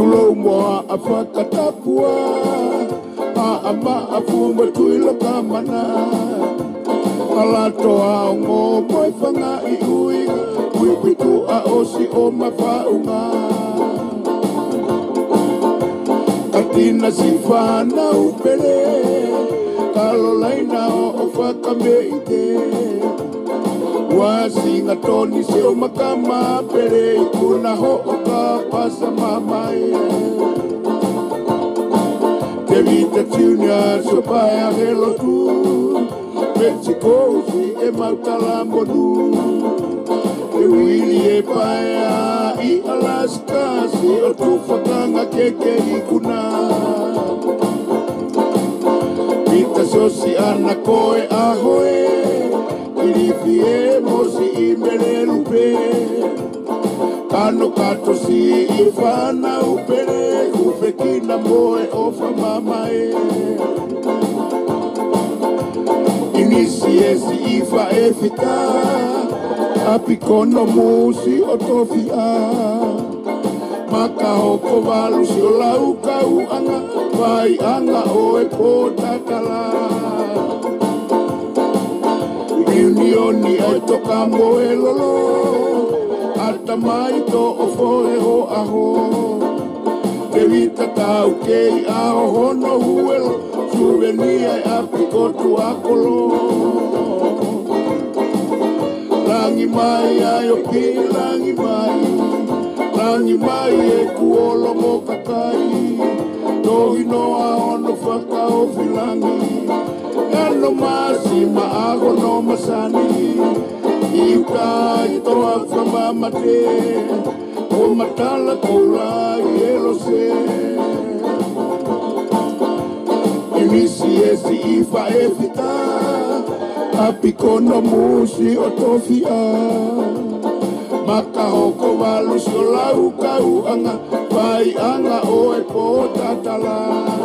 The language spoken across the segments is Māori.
Ulo moa a whakatapua a ama a puma tuilo kamana Alato a ngō moe whanga I ui Wipitu a osi o mawhaunga Katina si whana upere Kalolaina o whakameite Wasinga toni se o makama pere Kuna ho o ka pasa mamae Te vita tunia so paia helo tu Mexico si e mautala monu E wili e paia I Alaska si o tu whakanga keke I kuna Vita so si ana koe ahoe Irifi e mosi I mere lupe Kano kato si I whana upere Upe kina moe o whamamae Inisi e si I wha e whita Api kono musi o tofia Maka hoko walu si o lau kau anga Vai anga o e potatala Unioni ai toka moe lolo Ata mai to o foe ho aho Te vita tau kei a o hono huelo Suvenia e api kotu akolo Langi mai ai o ki langi mai e kuolo mo kakai Tohi noa ono whaka o filangi Ano masi maago no masani Iuka I toa whamamate O matala koula I elo se Inisi e si I wha e whita Api kono musi o tofia Maka hoko walu si o lau kau anga Vai anga o e potatala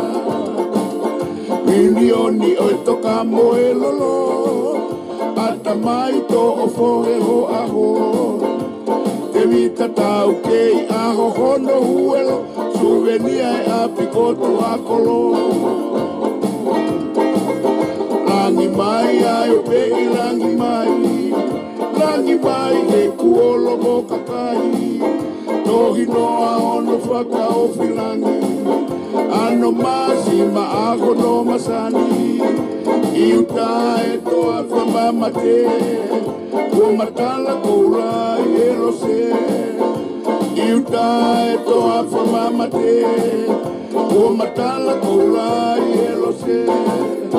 Milioni o e toka moe lolo Ata mai to o fohe ho aho Te vita tau kei aho hono huelo Suvenia e api kotu akolo Langi mai ai o pei langi mai he kuolo mo kakai Tohi noa ono whaka o filangi Ano masi maago no masani Iuta e toa whamamate O matala koula I elo se Iuta e toa whamamate O matala koula I elo se